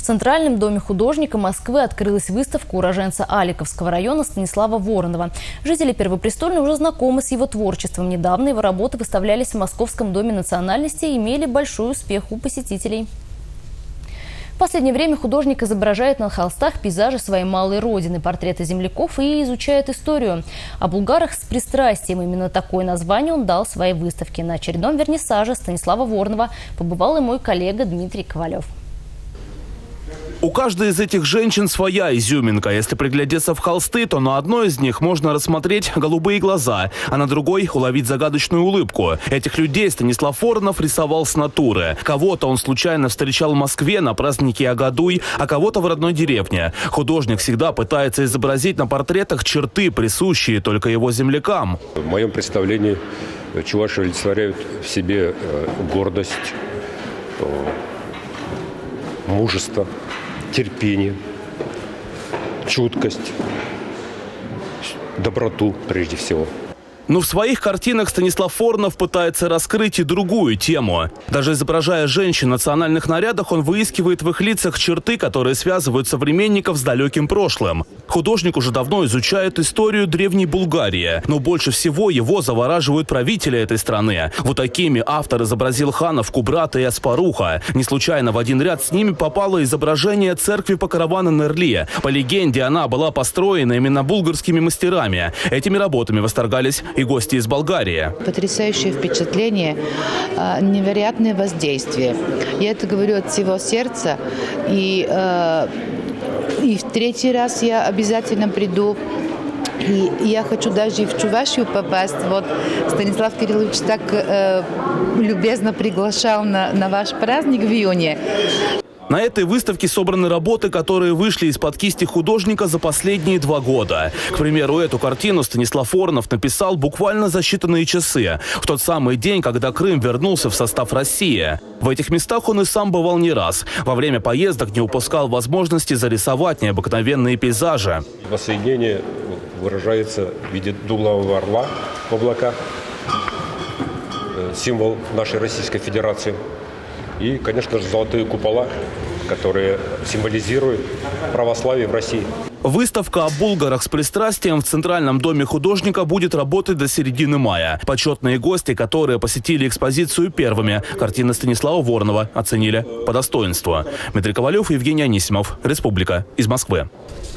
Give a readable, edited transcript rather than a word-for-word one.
В Центральном доме художника Москвы открылась выставка уроженца Аликовского района Станислава Воронова. Жители Первопрестольной уже знакомы с его творчеством. Недавно его работы выставлялись в Московском доме национальности и имели большой успех у посетителей. В последнее время художник изображает на холстах пейзажи своей малой родины, портреты земляков и изучает историю. О булгарах с пристрастием, именно такое название он дал своей выставке. На очередном вернисаже Станислава Воронова побывал и мой коллега Дмитрий Ковалев. У каждой из этих женщин своя изюминка. Если приглядеться в холсты, то на одной из них можно рассмотреть голубые глаза, а на другой уловить загадочную улыбку. Этих людей Станислав Воронов рисовал с натуры. Кого-то он случайно встречал в Москве на празднике Агадуй, а кого-то в родной деревне. Художник всегда пытается изобразить на портретах черты, присущие только его землякам. В моем представлении чуваши олицетворяют в себе гордость, мужество, терпение, чуткость, доброту прежде всего. Но в своих картинах Станислав Воронов пытается раскрыть и другую тему. Даже изображая женщин в национальных нарядах, он выискивает в их лицах черты, которые связывают современников с далеким прошлым. Художник уже давно изучает историю Древней Булгарии, но больше всего его завораживают правители этой страны. Вот такими автор изобразил ханов Кубрата и Аспаруха. Не случайно в один ряд с ними попало изображение церкви Покрована-Нерли. По легенде, она была построена именно булгарскими мастерами. Этими работами восторгались и гости из Болгарии. Потрясающее впечатление, невероятное воздействие. Я это говорю от всего сердца. И в третий раз я обязательно приду. И я хочу даже и в Чувашию попасть. Вот Станислав Кириллович так любезно приглашал на ваш праздник в июне. На этой выставке собраны работы, которые вышли из-под кисти художника за последние 2 года. К примеру, эту картину Станислав Воронов написал буквально за считанные часы, в тот самый день, когда Крым вернулся в состав России. В этих местах он и сам бывал не раз. Во время поездок не упускал возможности зарисовать необыкновенные пейзажи. Воссоединение выражается в виде двуглавого орла в облаках, символ нашей Российской Федерации. И, конечно же, золотые купола, которые символизируют православие в России. Выставка о булгарах с пристрастием в Центральном доме художника будет работать до середины мая. Почетные гости, которые посетили экспозицию первыми, картины Станислава Воронова оценили по достоинству. Дмитрий Ковалев, Евгений Анисимов. Республика. Из Москвы.